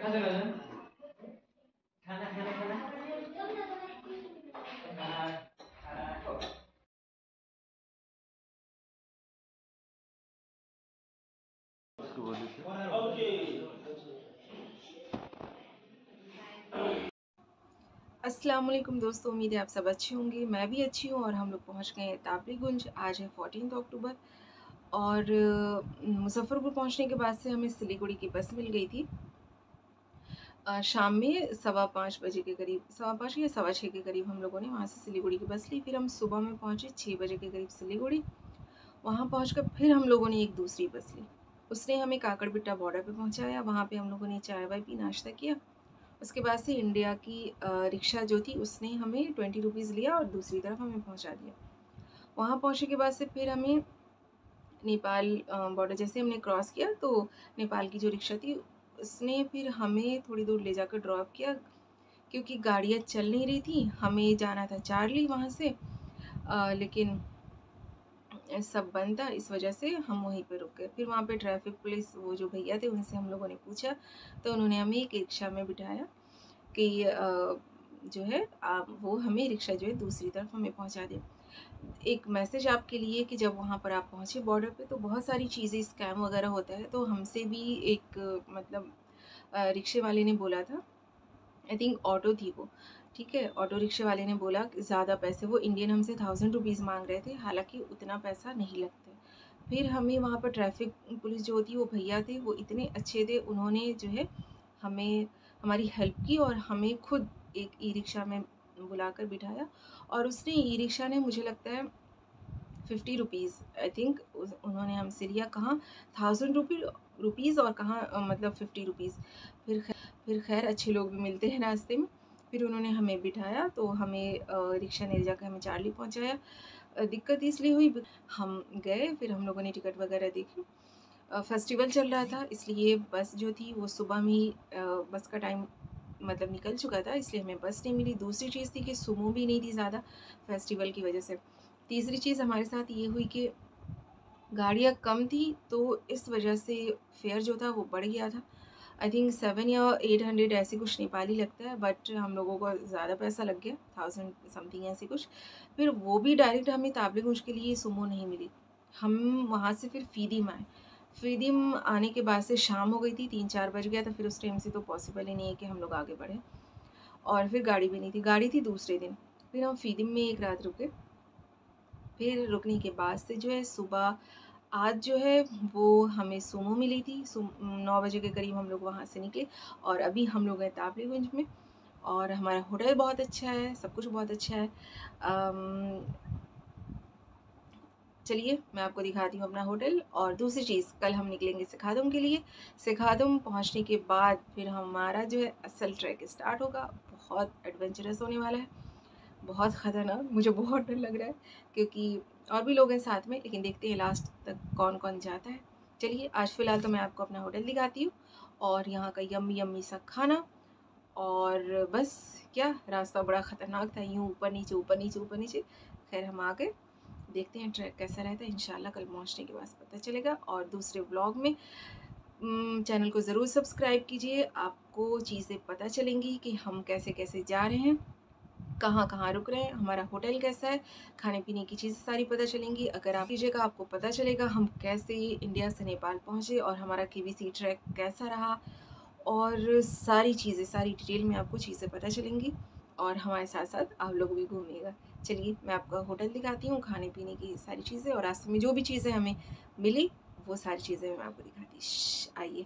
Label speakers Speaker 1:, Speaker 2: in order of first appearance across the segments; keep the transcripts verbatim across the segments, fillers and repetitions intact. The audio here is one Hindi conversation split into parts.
Speaker 1: अस्सलाम वालेकुम दोस्तों, उम्मीद है आप सब अच्छे होंगे। मैं भी अच्छी हूँ और हम लोग पहुँच गए हैं ताबलीगुंज। आज है चौदह अक्टूबर और मुजफ्फरपुर पहुँचने के बाद से हमें सिलीगुड़ी की बस मिल गई थी। आ, शाम में सवा पाँच बजे के करीब, सवा पाँच या सवा छः के करीब हम लोगों ने वहाँ से सिलीगुड़ी की बस ली। फिर हम सुबह में पहुँचे छः बजे के करीब सिलीगुड़ी। वहाँ पहुँच कर फिर हम लोगों ने एक दूसरी बस ली। उसने हमें काकड़बिट्टा बॉर्डर पे पहुँचाया। वहाँ पे हम लोगों ने चाय वाय पी, नाश्ता किया। उसके बाद से इंडिया की रिक्शा जो थी उसने हमें ट्वेंटी रुपीज़ लिया और दूसरी तरफ हमें पहुंचा दिया। वहां पहुंचने के बाद से फिर हमें नेपाल बॉर्डर जैसे हमने क्रॉस किया तो नेपाल की जो रिक्शा थी उसने फिर हमें थोड़ी दूर ले जाकर ड्रॉप किया, क्योंकि गाड़ियाँ चल नहीं रही थी। हमें जाना था चारली वहाँ से, आ, लेकिन सब बंद था, इस वजह से हम वहीं पे रुक गए। फिर वहाँ पे ट्रैफिक पुलिस वो जो भैया थे उनसे हम लोगों ने पूछा तो उन्होंने हमें एक रिक्शा में बिठाया कि जो है आप वो हमें रिक्शा जो है दूसरी तरफ हमें पहुँचा दे। एक मैसेज आपके लिए कि जब वहाँ पर आप पहुँचे बॉर्डर पे तो बहुत सारी चीज़ें स्कैम वगैरह होता है। तो हमसे भी एक मतलब रिक्शे वाले ने बोला था, आई थिंक ऑटो थी वो, ठीक है, ऑटो रिक्शे वाले ने बोला कि ज़्यादा पैसे, वो इंडियन हमसे थाउजेंड रुपीज़ मांग रहे थे, हालांकि उतना पैसा नहीं लगते। फिर हमें वहाँ पर ट्रैफिक पुलिस जो थी वो भैया थे, वो इतने अच्छे थे, उन्होंने जो है हमें हमारी हेल्प की और हमें खुद एक ई रिक्शा में बुलाकर बिठाया। और उसने ई रिक्शा ने मुझे लगता है फिफ्टी रुपीज़ आई थिंक उन्होंने हमसे लिया, कहाँ थाउजेंड रुपी रुपीज़ और कहाँ मतलब फिफ्टी रुपीज़। फिर फिर खैर अच्छे लोग भी मिलते हैं रास्ते में। फिर उन्होंने हमें बिठाया तो हमें रिक्शा ने ले जाकर हमें चारली पहुंचाया। दिक्कत इसलिए हुई, हम गए, फिर हम लोगों ने टिकट वगैरह देखी। फेस्टिवल चल रहा था इसलिए बस जो थी वो सुबह में ही बस का टाइम मतलब निकल चुका था, इसलिए हमें बस नहीं मिली। दूसरी चीज़ थी कि सुमो भी नहीं थी ज़्यादा फेस्टिवल की वजह से। तीसरी चीज़ हमारे साथ ये हुई कि गाड़ियाँ कम थी तो इस वजह से फेयर जो था वो बढ़ गया था। आई थिंक सेवन या एट हंड्रेड ऐसे कुछ नेपाली लगता है, बट हम लोगों को ज़्यादा पैसा लग गया, थाउजेंड समथिंग ऐसे कुछ। फिर वो भी डायरेक्ट हमें ताबलीगुंज के लिए सुमो नहीं मिली। हम वहाँ से फिर फीदिम आए। फीदिम आने के बाद से शाम हो गई थी, तीन चार बज गया था। फिर उस टाइम से तो पॉसिबल ही नहीं है कि हम लोग आगे बढ़ें, और फिर गाड़ी भी नहीं थी, गाड़ी थी दूसरे दिन। फिर हम फीदिम में एक रात रुके। फिर रुकने के बाद से जो है सुबह आज जो है वो हमें सुमो मिली थी। नौ बजे के करीब हम लोग वहाँ से निकले और अभी हम लोग हैं ताबलीगुंज में। और हमारा होटल बहुत अच्छा है, सब कुछ बहुत अच्छा है। चलिए मैं आपको दिखाती हूँ अपना होटल। और दूसरी चीज़, कल हम निकलेंगे सिखादुम के लिए। सिखादुम पहुँचने के बाद फिर हमारा जो है असल ट्रैक स्टार्ट होगा। बहुत एडवेंचरस होने वाला है, बहुत ख़तरनाक, मुझे बहुत डर लग रहा है क्योंकि और भी लोग हैं साथ में, लेकिन देखते हैं लास्ट तक कौन कौन जाता है। चलिए आज फ़िलहाल तो मैं आपको अपना होटल दिखाती हूँ और यहाँ का यम्मी यम्मी सा खाना। और बस क्या, रास्ता बड़ा ख़तरनाक था, यूँ ऊपर नीचे ऊपर नीचे ऊपर नीचे। खैर हम आ गए, देखते हैं ट्रैक कैसा रहता है। इंशाल्लाह कल पहुँचने के बाद पता चलेगा। और दूसरे व्लॉग में चैनल को ज़रूर सब्सक्राइब कीजिए, आपको चीज़ें पता चलेंगी कि हम कैसे कैसे जा रहे हैं, कहाँ कहाँ रुक रहे हैं, हमारा होटल कैसा है, खाने पीने की चीज़ें सारी पता चलेंगी। अगर आप कीजिएगा आपको पता चलेगा हम कैसे इंडिया से नेपाल पहुँचे और हमारा केबीसी ट्रैक कैसा रहा, और सारी चीज़ें सारी डिटेल में आपको चीज़ें पता चलेंगी और हमारे साथ साथ आप लोग भी घूमिएगा। चलिए मैं आपका होटल दिखाती हूँ, खाने पीने की सारी चीज़ें, और रास्ते में जो भी चीज़ें हमें मिली वो सारी चीज़ें मैं आपको दिखाती। आइए,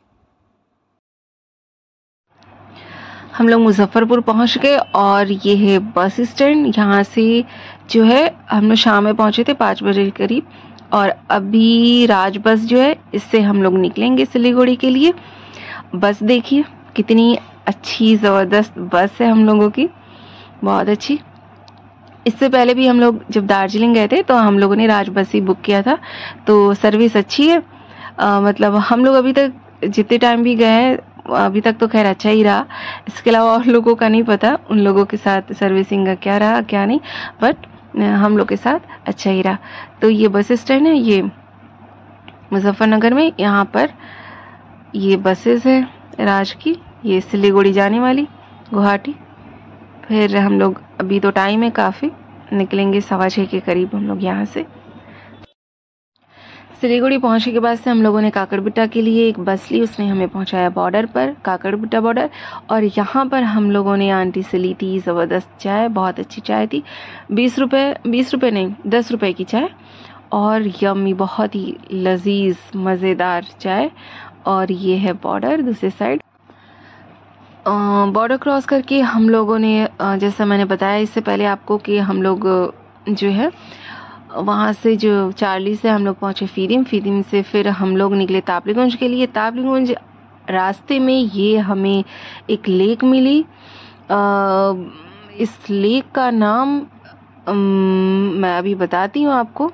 Speaker 1: हम लोग मुजफ्फरपुर पहुंच गए और ये है बस स्टैंड। यहाँ से जो है हम लोग शाम में पहुंचे थे पाँच बजे के करीब, और अभी राज बस जो है इससे हम लोग निकलेंगे सिलीगुड़ी के लिए। बस देखिए कितनी अच्छी ज़बरदस्त बस है हम लोगों की, बहुत अच्छी। इससे पहले भी हम लोग जब दार्जिलिंग गए थे तो हम लोगों ने राज बस ही बुक किया था, तो सर्विस अच्छी है। आ, मतलब हम लोग अभी तक जितने टाइम भी गए हैं अभी तक तो खैर अच्छा ही रहा। इसके अलावा और लोगों का नहीं पता उन लोगों के साथ सर्विसिंग का क्या रहा क्या नहीं, बट हम लोग के साथ अच्छा ही रहा। तो ये बस स्टैंड है, ये मुजफ्फरनगर में। यहाँ पर ये बसेस है राज की, ये सिलीगुड़ी जाने वाली, गुवाहाटी। फिर हम लोग, अभी तो टाइम है काफ़ी, निकलेंगे सवा छः के करीब हम लोग यहाँ से। सिलीगुड़ी पहुंचने के बाद से हम लोगों ने काकड़बिट्टा के लिए एक बस ली, उसने हमें पहुंचाया बॉर्डर पर, काकड़बिट्टा बॉर्डर। और यहाँ पर हम लोगों ने आंटी से ली थी ज़बरदस्त चाय, बहुत अच्छी चाय थी, बीस रुपये बीस रुपये नहीं दस रुपये की चाय, और यम्मी, बहुत ही लजीज मज़ेदार चाय। और ये है बॉर्डर दूसरे साइड। बॉर्डर क्रॉस करके हम लोगों ने, जैसा मैंने बताया इससे पहले आपको, कि हम लोग जो है वहाँ से जो चार्ली से हम लोग पहुँचे फीदिम, फीदिम से फिर हम लोग निकले तापलीगुंज के लिए। तापलीगुंज रास्ते में ये हमें एक लेक मिली। आ, इस लेक का नाम अम, मैं अभी बताती हूँ आपको,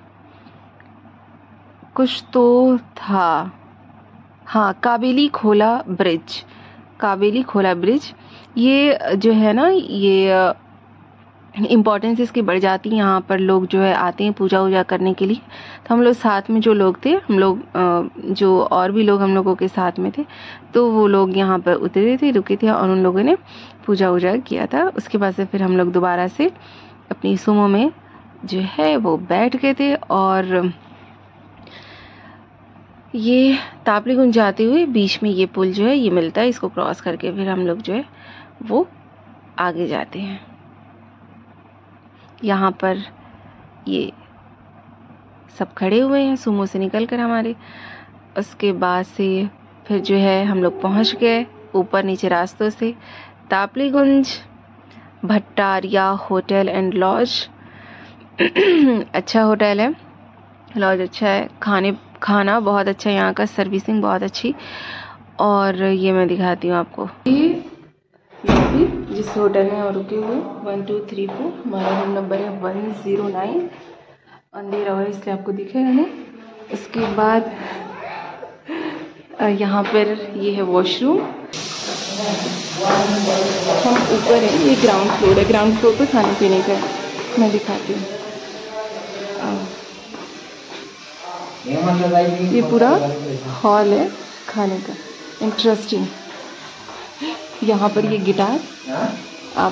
Speaker 1: कुछ तो था, हाँ, काबेली खोला ब्रिज, काबेली खोला ब्रिज। ये जो है ना, ये इम्पोर्टेंस इसकी बढ़ जाती है, यहाँ पर लोग जो है आते हैं पूजा वूजा करने के लिए। तो हम लोग साथ में जो लोग थे, हम लोग जो और भी लोग हम लोगों के साथ में थे, तो वो लोग यहाँ पर उतरे थे, रुके थे, और उन लोगों ने पूजा वूजा किया था। उसके बाद से फिर हम लोग दोबारा से अपनी सुमो में जो है वो बैठ गए थे। और ये तापलीगुंज जाते हुए बीच में ये पुल जो है ये मिलता है, इसको क्रॉस करके फिर हम लोग जो है वो आगे जाते हैं। यहाँ पर ये सब खड़े हुए हैं सुमो से निकल कर हमारे। उसके बाद से फिर जो है हम लोग पहुँच गए ऊपर नीचे रास्तों से Taplejung Bhattaria hotel and lodge. अच्छा होटल है, लॉज अच्छा है, खाने खाना बहुत अच्छा है, यहाँ का सर्विसिंग बहुत अच्छी। और ये मैं दिखाती हूँ आपको, ये लॉबी जिस होटल में हम रुके हुए, वन टू थ्री फोर, हमारा रूम नंबर है वन ज़ीरो नाइन। अंधेरा हुआ है इसलिए आपको दिखेगा नहीं। उसके बाद यहाँ पर ये है वॉशरूम। हम ऊपर है, ये ग्राउंड फ्लोर है, ग्राउंड फ्लोर पर खाने पीने का मैं दिखाती हूँ। ये पूरा हॉल है खाने का, इंटरेस्टिंग। यहाँ पर ये गिटार आप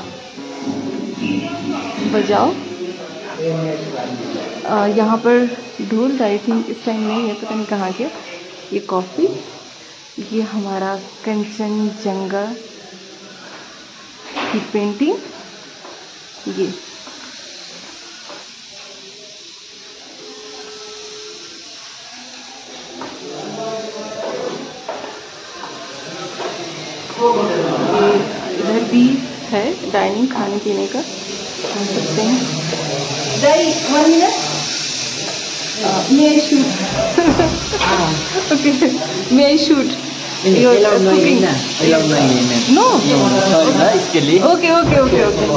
Speaker 1: बजाओ। यहाँ पर ढोल, आई थिंक इस टाइम नहीं है, पता नहीं कहाँ गया। ये कॉफ़ी, ये हमारा कंचनजंगा की पेंटिंग, ये इधर भी है डाइनिंग, खाने पीने का खा सकते हैं। दाई one minute, may I shoot? Okay, may I shoot? No, okay okay okay okay.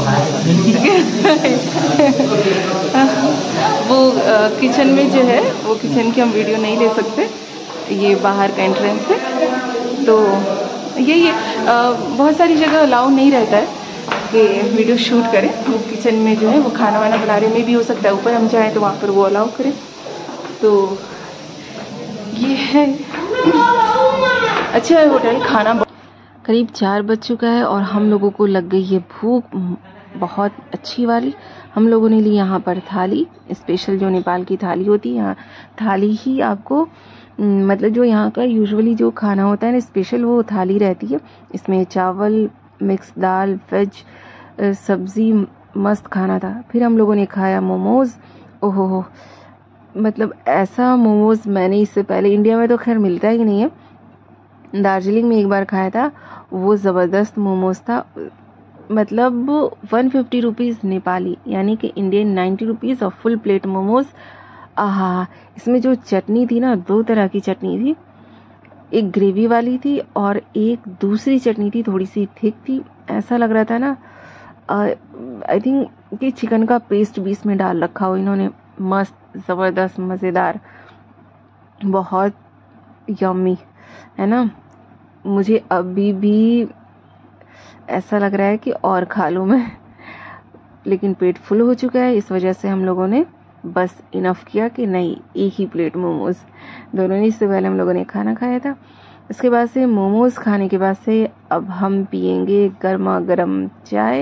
Speaker 1: वो किचन में जो है, वो किचन की हम वीडियो नहीं ले सकते, ये बाहर का एंट्रेंस है। तो यही है, बहुत सारी जगह अलाउ नहीं रहता है कि वीडियो शूट करें। वो किचन में जो है वो खाना वाना बना रहे में भी हो सकता है, ऊपर हम जाएँ तो वहाँ पर वो अलाउ करें। तो ये है, अच्छा है होटल। खाना करीब चार बज चुका है और हम लोगों को लग गई है भूख बहुत अच्छी वाली। हम लोगों ने ली यहाँ पर थाली, स्पेशल जो नेपाल की थाली होती है, यहाँ थाली ही आपको, मतलब जो यहाँ का यूजुअली जो खाना होता है ना स्पेशल, वो थाली रहती है। इसमें चावल, मिक्स दाल, वेज, सब्ज़ी, मस्त खाना था। फिर हम लोगों ने खाया मोमोज़। ओहो हो, मतलब ऐसा मोमोज़ मैंने इससे पहले, इंडिया में तो खैर मिलता ही नहीं है, दार्जिलिंग में एक बार खाया था, वो ज़बरदस्त मोमोज़ था। मतलब वन फिफ्टी रुपीज़ नेपाली, यानी कि इंडियन नाइन्टी रुपीज़ और फुल प्लेट मोमोज़। आहा, इसमें जो चटनी थी ना, दो तरह की चटनी थी, एक ग्रेवी वाली थी और एक दूसरी चटनी थी, थोड़ी सी थिक थी। ऐसा लग रहा था ना, आई थिंक कि चिकन का पेस्ट भी इसमें डाल रखा हो इन्होंने। मस्त, ज़बरदस्त, मज़ेदार, बहुत यम्मी है ना। मुझे अभी भी ऐसा लग रहा है कि और खा लूँ मैं, लेकिन पेट फुल हो चुका है। इस वजह से हम लोगों ने बस इनफ किया कि नहीं, एक ही प्लेट मोमोज़। दोनों ने, इससे पहले हम लोगों ने खाना खाया था। इसके बाद से मोमोज़ खाने के बाद से अब हम पियेंगे गर्मा गर्म चाय।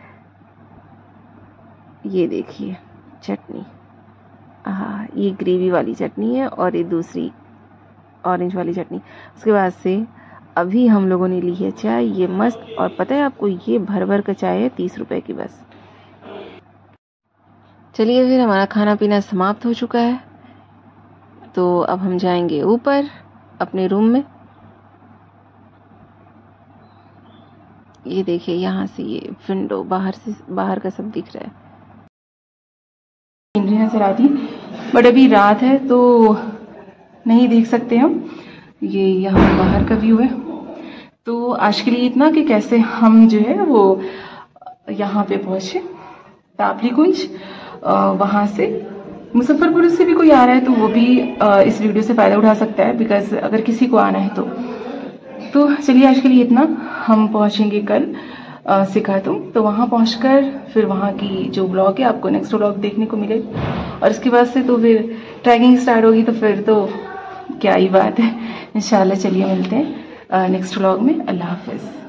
Speaker 1: ये देखिए चटनी, हाँ ये ग्रेवी वाली चटनी है और ये दूसरी ऑरेंज वाली चटनी। उसके बाद से अभी हम लोगों ने ली है चाय, ये मस्त। और पता है आपको, ये भर भर का चाय है तीस रुपए की बस। चलिए फिर, हमारा खाना पीना समाप्त हो चुका है, तो अब हम जाएंगे ऊपर अपने रूम में। ये देखिए यहाँ से ये विंडो, बाहर से बाहर का सब दिख रहा है, सीनरी नजर आती, बट अभी रात है तो नहीं देख सकते हम। ये यहाँ बाहर का व्यू है। तो आज के लिए इतना कि कैसे हम जो है वो यहाँ पे पहुँचे तापली कुंज। वहाँ से मुजफ्फरपुर से भी कोई आ रहा है तो वो भी इस वीडियो से फ़ायदा उठा सकता है, बिकॉज अगर किसी को आना है तो तो चलिए आज के लिए इतना। हम पहुँचेंगे कल सिखा तुम, तो वहाँ पहुँचकर फिर वहाँ की जो ब्लॉग है आपको नेक्स्ट ब्लॉग देखने को मिलेगा। और इसके बाद से तो फिर ट्रैकिंग स्टार्ट होगी, तो फिर तो क्या ही बात है। इंशाल्लाह चलिए मिलते हैं नेक्स्ट ब्लॉग में। अल्लाह हाफिज़।